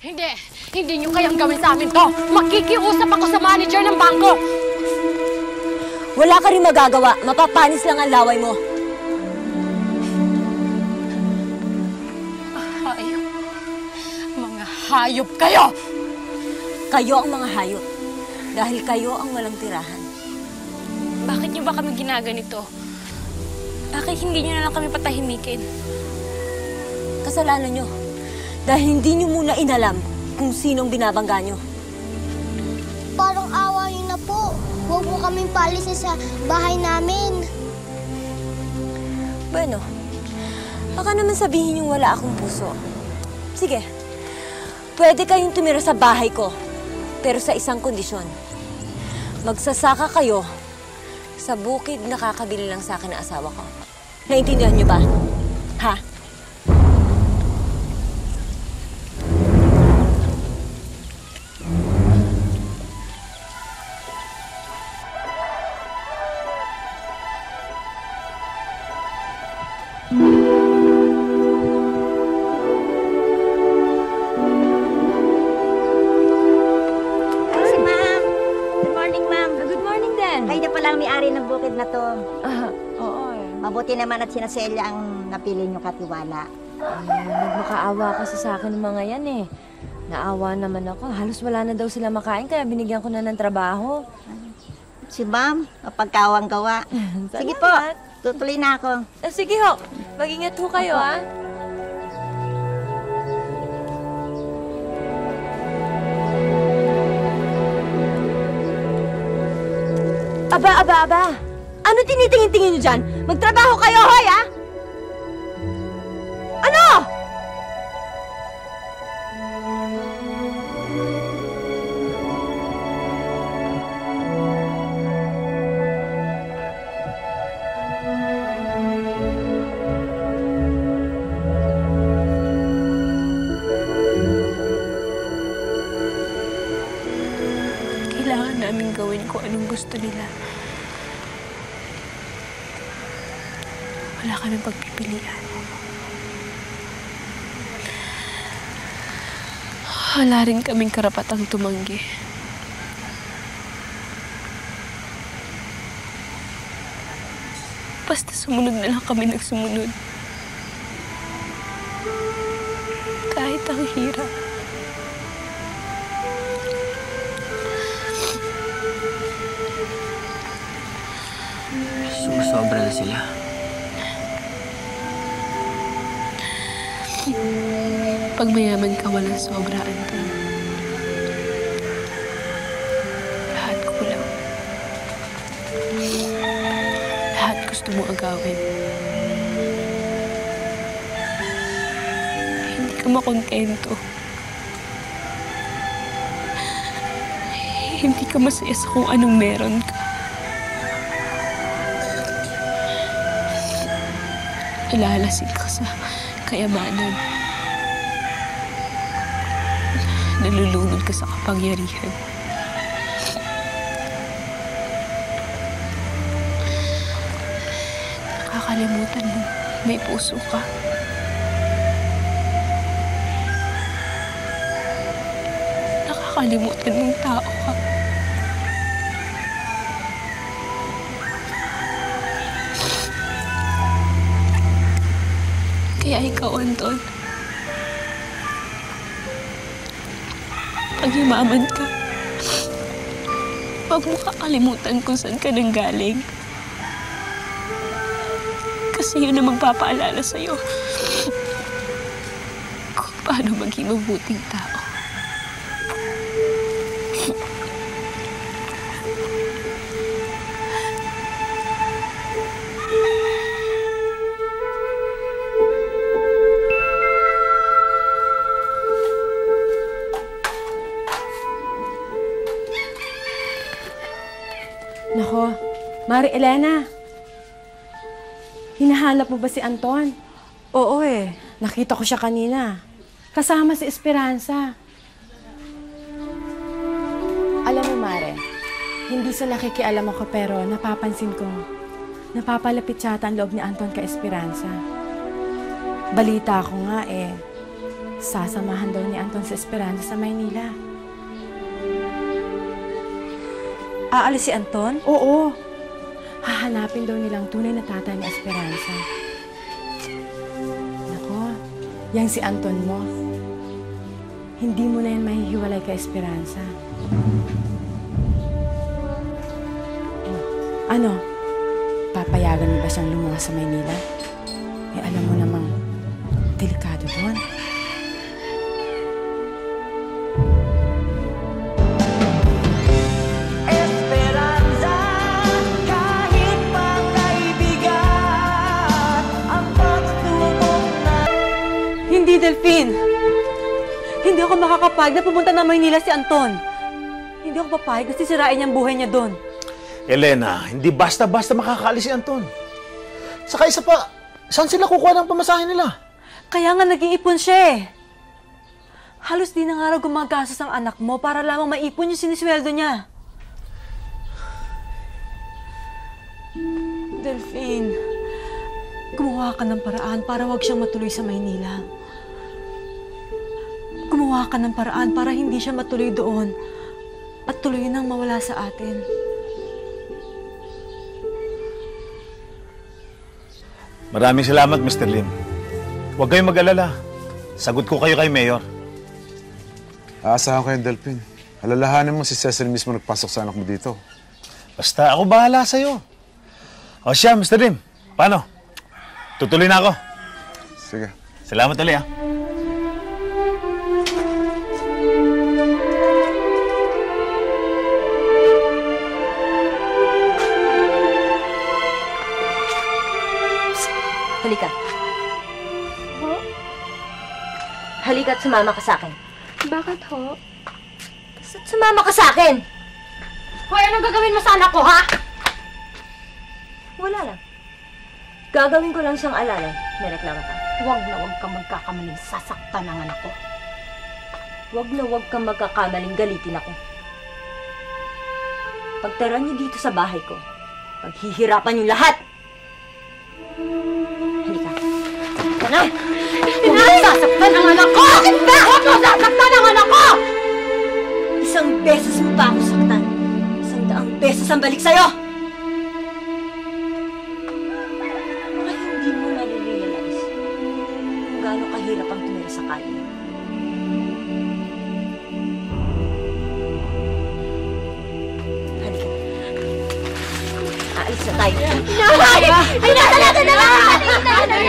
Hindi! Hindi niyo kayang gawin sa amin to! Makikiusap ako sa manager ng bangko! Wala ka rin magagawa. Mapapanis lang ang laway mo. Hayop. Mga hayop kayo! Kayo ang mga hayop. Dahil kayo ang walang tirahan. Bakit niyo ba kami ginaganito? Bakit hindi niyo na lang kami patahimikin? Kasalanan nyo. Dahil hindi nyo muna inalam kung sinong binabangga nyo. Parang awa yun na po. Huwag mo kaming paalisin sa bahay namin. Bueno, baka naman sabihin yung wala akong puso. Sige, pwede kayong tumira sa bahay ko, pero sa isang kondisyon. Magsasaka kayo sa bukid na kakabili lang sa akin ng asawa ko. Naintindihan nyo ba? Ha? Na to. Oo eh. Mabuti naman at sina Celia ang napili niyong katiwala. Nagmakaawa kasi sa akin ng mga yan eh. Naawa naman ako. Halos wala na daw sila makain kaya binigyan ko na ng trabaho. Si Ma'am, mapagkawang gawa. Sige po, tutuloy na ako. Sige ho, mag-ingat ho kayo ha. Aba! Ano tinitingin-tingin niyo dyan? Magtrabaho kayo, hoy, ha? Ano? Kailangan namin gawin kung anong gusto nila. Wala kaming pagpipilian. Wala rin kaming karapatang tumanggi. Basta sumunod na lang kami ng sumunod. Kahit ang hirap. Susobra na sila. Pag mayaman ka, walang sobra, Anton. Lahat kulang. Lahat gusto mo agawin. Hindi ka makontento. Hindi ka masaya sa kung anong meron ka. Nalalasing ka sa kayamanan. Nalulunod ka sa kapangyarihan. Nakakalimutan mo, may puso ka. Nakakalimutan mong tao ka. Kaya ikaw, Anton, pag yumaman ka, huwag mo kakalimutan kung saan ka nanggaling. Kasi yun ang magpapaalala sa'yo kung paano maging mabuting tao. Nako, Mari Elena. Hinahanap mo ba si Anton? Oo eh. Nakita ko siya kanina. Kasama si Esperanza. Alam mo, Mare, hindi sa nakikialam ako pero napapansin ko, napapalapit yata ang loob ni Anton kay Esperanza. Balita ko nga sasamahan daw ni Anton sa Esperanza sa Maynila. Aalis si Anton? Oo. Hahanapin daw nilang tunay na tatay ni Esperanza. Nako, yang si Anton mo. Hindi mo na yan mahihiwalay kay Esperanza. Ano? Papayagan mo ba siyang lumuwas sa Maynila? Eh, alam mo namang delikado doon. Esperanza, kahit pa kaibigan, ang pagsubok na... Hindi, Delphine! Hindi ako makakapayag na pumunta na Maynila si Anton. Hindi ako papayag na sisirain niyang buhay niya doon. Elena, hindi basta-basta makakaalis si Anton. Saka isa pa, saan sila kukuha ng pamasahe nila? Kaya nga nag-iipon siya eh. Halos di na nga raw gumagastos ang anak mo para lamang maipon yung sinisweldo niya. Delphine, gumawa ka ng paraan para wag siyang matuloy sa Maynila. Gumawa ka ng paraan para hindi siya matuloy doon at tuloy nang mawala sa atin. Maraming salamat, Mr. Lim. Huwag kayong mag-alala. Sagot ko kayo kay Mayor. Aasahan ko yung Delphine. Alalahanin mo si Cecil mismo nagpasok sa anak mo dito. Basta ako bahala sa'yo. O siya, Mr. Lim. Paano? Tutuloy na ako. Sige. Salamat ulit, ah. Halika. Halika at sumama ka sa akin. Bakit ho? Sumama ka sa akin! Hoy, anong gagawin mo sa anak ko, ha? Wala lang. Gagawin ko lang siyang alalay. May reklamo ka. Huwag na huwag kang magkakamaling sasaktan ng anak ko. Huwag na huwag kang magkakamaling galitin ako. Pagtara niyo dito sa bahay ko, paghihirapan niyo lahat! Halika. Halika na! Huwag mo sasaktan ang anak ko! Bakit ba? Huwag mo sasaktan ang anak ko! Isang beses mo pa ako saktan. 100 beses ang balik sa'yo! Baka hindi mo nare-realize kung gaano kahirap ang tumira sa kanya. Halika. Aalis na tayo. Inay! Pinatalaga na lang! Inay!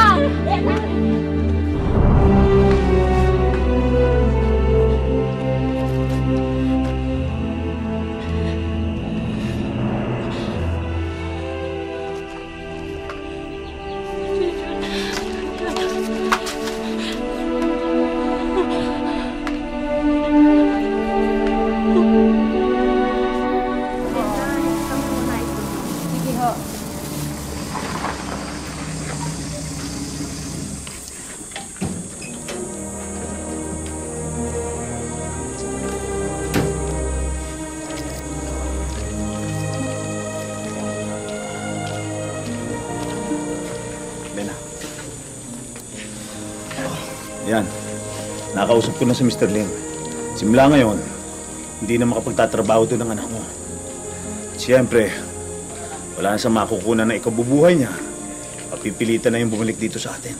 Yan. Nakausap ko na si Mr. Lim. Simula ngayon, hindi na makapagtatrabaho doon ng anak mo. At siyempre, wala na sa makukunan na ikabubuhay niya. Papipilitan na yung bumalik dito sa atin.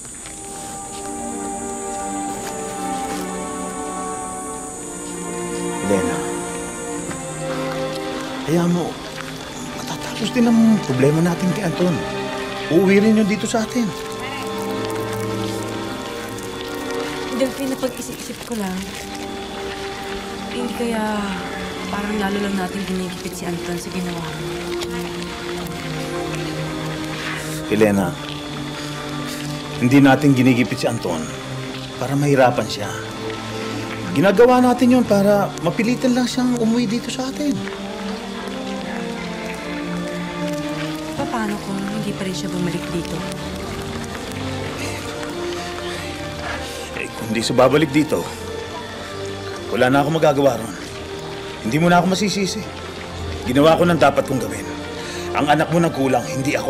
Elena, kaya mo, matatapos din ang problema natin kay Anton. Uuwi rin yun dito sa atin. Delphine, napag-isip-isip ko lang. Hindi kaya parang lalo lang natin ginigipit si Anton sa ginawa mo. Elena, hindi natin ginigipit si Anton para mahirapan siya. Ginagawa natin yun para mapilitan lang siyang umuwi dito sa atin. Paano kung hindi pa rin siya bumalik dito? Kung hindi siya babalik dito, wala na ako magagawa ron. Hindi mo na ako masisisi. Ginawa ko ng dapat kong gawin. Ang anak mo nagkulang, hindi ako.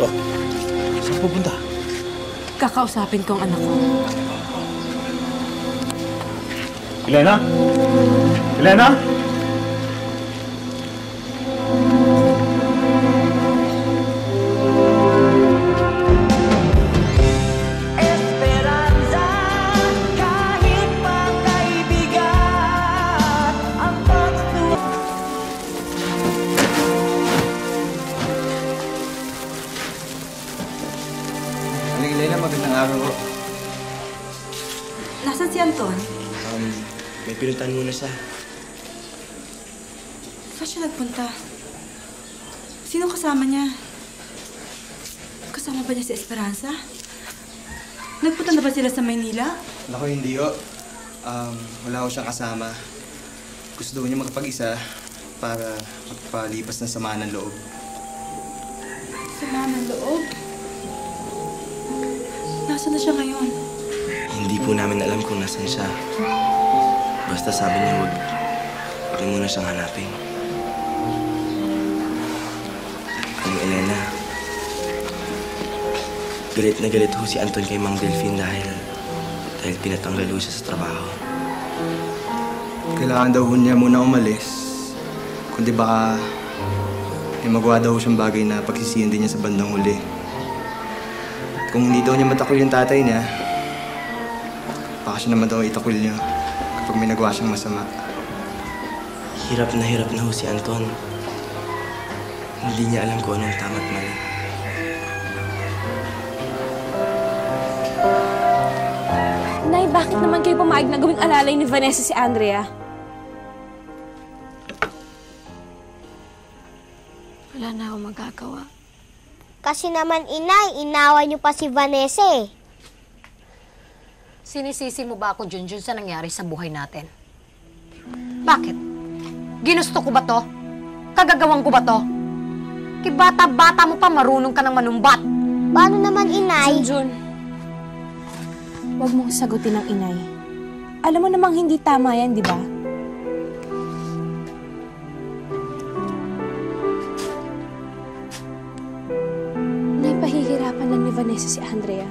Oh, saan pupunta? Kakausapin ko ang anak ko. Elena? Elena? Esperanza, kahit pa kaibigan, ang pagtuwa. Aling Leila, magandang araw po. Nasaan si Anton? May pinuntahan muna siya. Saan siya nagpunta? Sino kasama niya? Kasama ba niya si Esperanza? Nagpunta na ba sila sa Maynila? Naku, hindi ho. Wala ko siyang kasama. Gusto daw niya makapag-isa para magpalipas ng sama ng loob. Sama ng loob? Nasaan na siya ngayon? Hindi po namin alam kung nasan siya. Basta sabi niya huwag muna siyang hanapin. Aling Elena, galit na galit ho si Anton kay Mang Delphine dahil pinatanggal ho siya sa trabaho. Kailangan daw ho niya muna umalis. Kundi baka may magawa daw siyang bagay na pagsisiyan din niya sa bandang huli. Kung hindi daw niya matakwil yung tatay niya, baka siya naman daw itakwil niya kapag may nagawa siyang masama. Hirap na ho si Anton. Hindi niya alam kung anong tama at mali. Nay, bakit naman kayo pumayag na gawing alalay ni Vanessa si Andrea? Wala na akong magagawa. Kasi naman, inay, inawa niyo pa si Vanessa eh. Sinisisi mo ba ako, Junjun, sa nangyari sa buhay natin? Bakit? Ginusto ko ba to? Kagagawang ko ba to? Kibata-bata mo pa, marunong ka ng manumbat. Paano naman, inay? Junjun, huwag mong sagutin ang inay. Alam mo namang hindi tama yan, di ba? Naipahihirapan lang ni Vanessa si Andrea.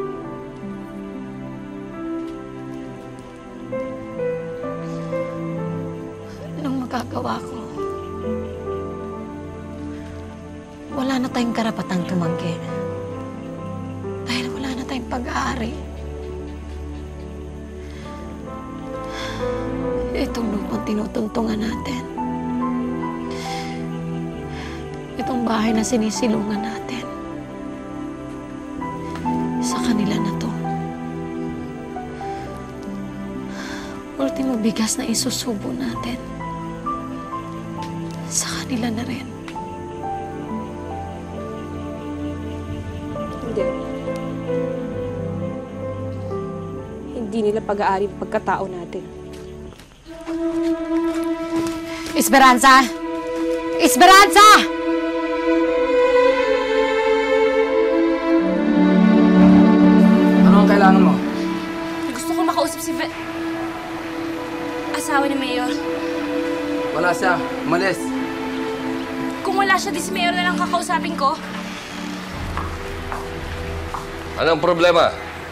Anong magagawa ko? Wala na tayong karapatang tumanggi. Dahil wala na tayong pag-aari. Itong lupang tinutuntungan natin. Itong bahay na sinisilungan natin. Sa kanila na to. Ultimo bigas na isusubo natin. Sa kanila na rin. Hindi. Hindi nila pag-aari ang pagkatao natin. Esperanza! Esperanza! Ano ang kailangan mo? Gusto ko makausap si asawa ni Mayor. Wala siya. Umalis. Kung wala siya, di si Mayor na lang kakausapin ko. Anong problema?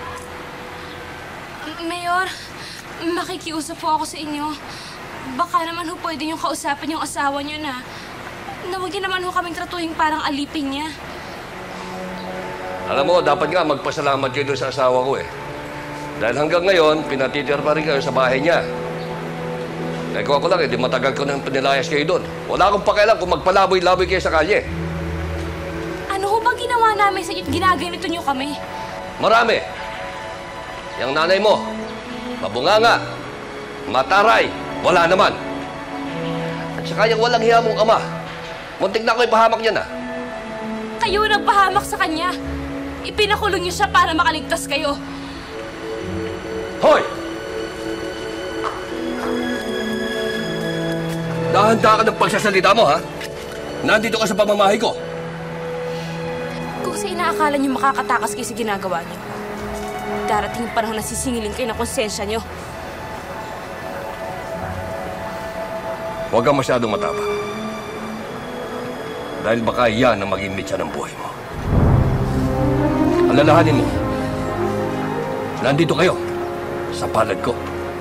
Mayor, makikiusap po ako sa inyo. Baka naman ho pwede niyong kausapin yung asawa niyo na huwag niyo naman ho kaming tratuhin parang alipin niya. Alam mo, dapat nga magpasalamat kayo doon sa asawa ko eh. Dahil hanggang ngayon, pinatitira pa rin kayo sa bahay niya. Nagawa ko lang eh, di matagal ko nang pinilayas kayo doon. Wala akong pakialam kung magpalaboy-laboy kayo sa kalye. Ano ho ba ginawa namin sa inyo? Ginaganito niyo kami? Marami. Yang nanay mo, mabunganga, mataray, wala naman. At saka yung walang hiya mong ama, muntik na ako ipahamak niya na. Kayo nagpahamak sa kanya. Ipinakulong niyo siya para makaligtas kayo. Hoy! Dahan-dahan ka ng pagsasalita mo, ha? Nandito ka sa pamamahay ko. Kung sa inaakala niyo makakatakas kayo sa ginagawa niyo, darating yung panahon na sisingilin kayo ng konsensya niyo. Huwag kang masyadong matapang. Dahil baka yan ang maging mitya ng buhay mo. Alalahanin mo, nandito kayo sa palad ko.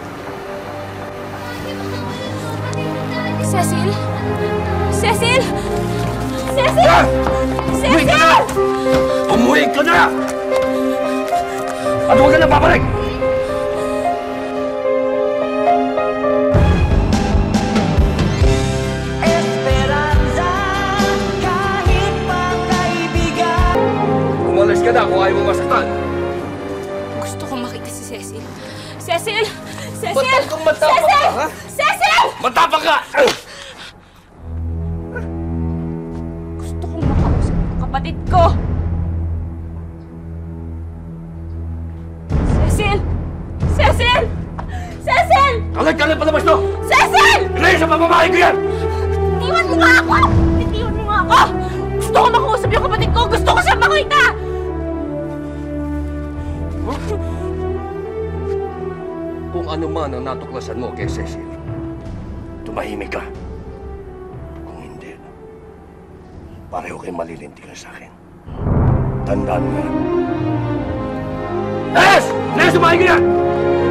Cecil? Cecil! Cecil! Ah! Umuwi ka na! Cecil! Umuwi ka na! At huwag ka na babalik! Esperanza, kahit pa kaibigan. Umalis ka na kung ayaw mo masaktan. Gusto kong makita si Cecil. Cecil! Cecil! Ba't kang matapang Cecil! ka, ha? Cecil! Matapang ka! Gusto kong makausap ang kapatid ko. Cecil! Cecil! Cecil! Kalit-kalit palabas to! Cecil! Ilay sa pamamahay ko yan! Itiwan mo nga ako! Itiwan mo nga ako! Gusto ko makausap yung kapatid ko! Gusto ko siya makita! Kung ano man ang natuklasan mo kay Cecil, tumahimik ka. Kung hindi, pareho kayo malilintikan sa akin. Tandaan mo yan. Les! Les, sumahin ka yan!